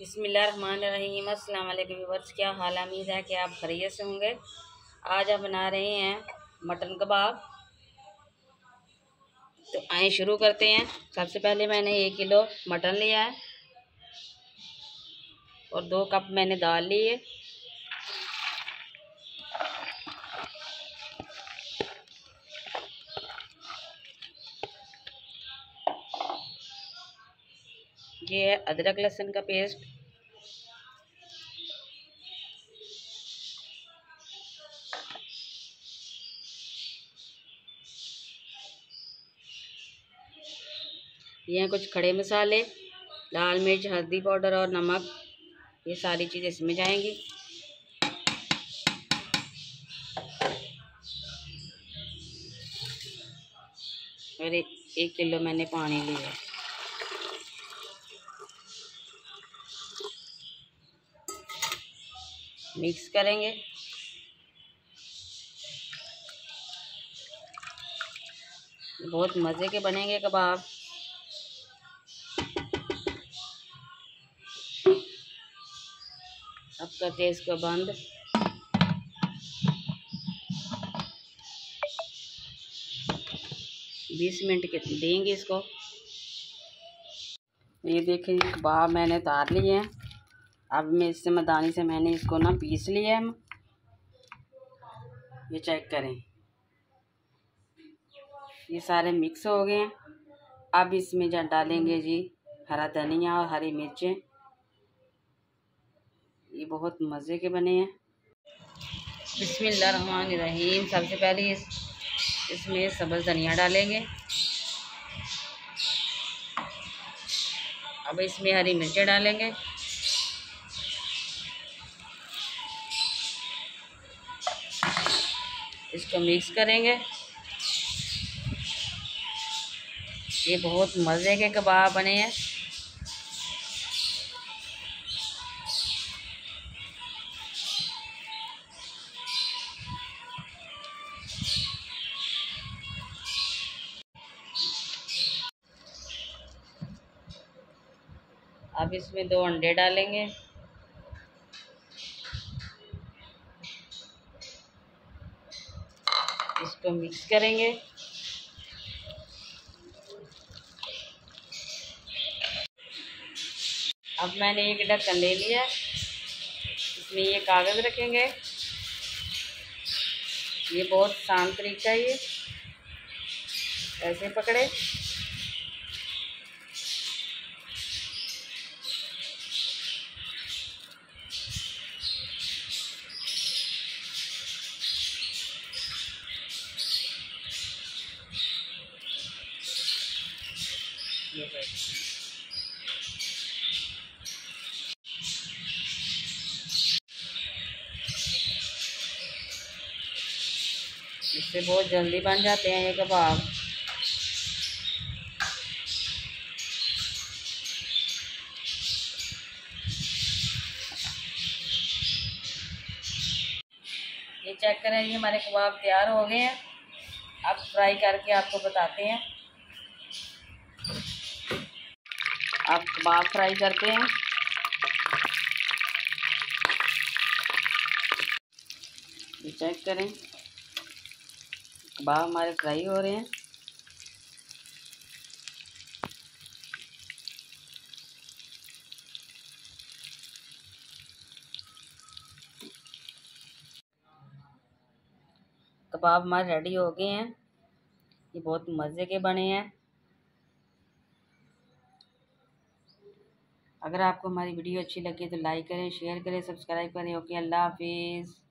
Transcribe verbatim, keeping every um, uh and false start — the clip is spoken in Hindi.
बिस्मिल्लाहिर्रहमानिर्रहीम। अस्सलाम वालेकुम व्यूअर्स, क्या हाल है? उम्मीद है कि आप खैरियत से होंगे। आज हम बना रहे हैं मटन कबाब। तो आए शुरू करते हैं। सबसे पहले मैंने एक किलो मटन लिया है और दो कप मैंने दाल ली है। ये है अदरक लहसुन का पेस्ट, ये हैं कुछ खड़े मसाले, लाल मिर्च, हल्दी पाउडर और नमक। ये सारी चीज़ें इसमें जाएंगी। और एक, एक किलो मैंने पानी लिया। मिक्स करेंगे। बहुत मज़े के बनेंगे कबाब। अब करते हैं इसको बंद। बीस मिनट के देंगे इसको। ये देखें कबाब मैंने उतार लिए हैं। अब मैं इससे मदानी से मैंने इसको ना पीस लिया है। ये चेक करें, ये सारे मिक्स हो गए हैं। अब इसमें जा डालेंगे जी हरा धनिया और हरी मिर्चें। ये बहुत मज़े के बने हैं। बिस्मिल्लाहिर्रहमानिर्रहीम। सबसे पहले इस, इसमें सब्ज़ धनिया डालेंगे। अब इसमें हरी मिर्चें डालेंगे। इसको मिक्स करेंगे। ये बहुत मज़े के कबाब बने हैं। अब इसमें दो अंडे डालेंगे। इसको मिक्स करेंगे। अब मैंने एक ढक्कन ले लिया। इसमें ये कागज़ रखेंगे। ये बहुत आसान तरीका है। ये ऐसे पकड़े, इससे बहुत जल्दी बन जाते हैं ये कबाब। ये चेक करें, ये हमारे कबाब तैयार हो गए हैं। अब फ्राई करके आपको बताते हैं। अब कबाब फ्राई करते हैं। ये चेक करें, कबाब हमारे फ्राई हो रहे हैं। कबाब हमारे रेडी हो गए हैं। ये बहुत मज़े के बने हैं। अगर आपको हमारी वीडियो अच्छी लगे तो लाइक करें, शेयर करें, सब्सक्राइब करें। ओके, अल्लाह हाफिज़।